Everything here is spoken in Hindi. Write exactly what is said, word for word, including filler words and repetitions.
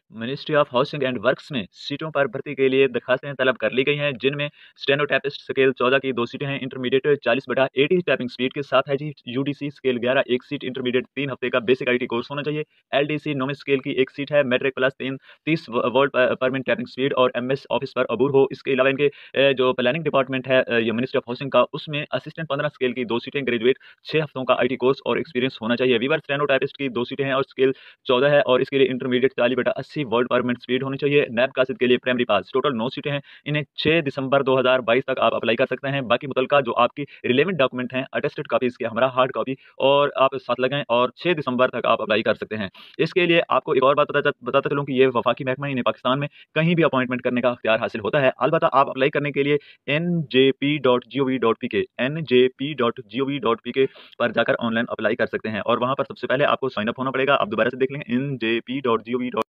Ministry of housing and works में सीटों पर भर्ती के लिए दरखास्तें तलब कर ली गई हैं, जिनमें स्टेनोटाइपिस्ट स्केल चौदह की दो सीटें हैं, इंटरमीडिएट चालीस बटा अस्सी टाइपिंग स्पीड के साथ है जी। यूडीसी स्केल ग्यारह एक सीट, इंटरमीडिएट तीन हफ्ते का बेसिक आईटी कोर्स होना चाहिए। एलडीसी नौवीं स्केल की एक सीट है, मैट्रिक प्लस तीन तीस word per minute typing speed और एमएस ऑफिस पर अबूर हो। इसके अलावा इनके अ, जो प्लानिंग डिपार्टमेंट है अ, ये मिनिस्ट्री ऑफ हाउसिंग का, उसमें असिस्टेंट पंद्रह स्केल की दो सीटें, ग्रेजुएट छह हफ्तों का आईटी कोर्स और एक्सपीरियंस होना चाहिए। वीवर स्टेनोटाइपिस्ट की दो सीटें हैं और स्केल चौदह है और इसके लिए इंटरमीडिएट चालीस बटा अस्सी वर्ड पर मिनट स्पीड होनी चाहिए। नैब कासिद के लिए प्राइमरी पास। टोटल नौ सीटें हैं। इन्हें छह दिसंबर दो हज़ार बाईस तक आप अप्लाई कर सकते हैं। बाकी मुतलका जो आपकी रिलेवेंट डॉक्यूमेंट हैं, अटेस्टेड कॉपी इसके हमारा हार्ड कॉपी और आप साथ लगाएं और छह दिसंबर तक आप अप्लाई कर सकते हैं। इसके लिए आपको एक और बात बता बताता चलूं कि ये वफाकी महकमा इन्हें पाकिस्तान में कहीं भी अपॉइंटमेंट करने का अख्तियार हासिल होता है। अलबत्ता आप अप्लाई करने के लिए N J P dot G O V dot P K N J P dot G O V dot P K पर जाकर ऑनलाइन अप्लाई कर सकते हैं और वहां पर सबसे पहले आपको साइन अप होना पड़ेगा। आप दोबारा से देख लें N J P dot G O we